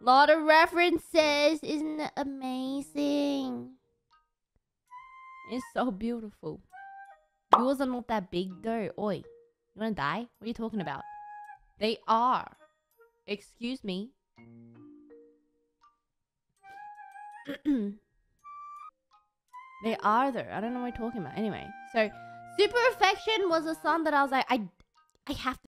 Lot of references. Isn't it amazing? It's so beautiful. Yours are not that big though. Oi, you wanna die? What are you talking about? They are. Excuse me. They are though. I don't know what you're talking about. Anyway, so Super Affection was a song that I was like, I have to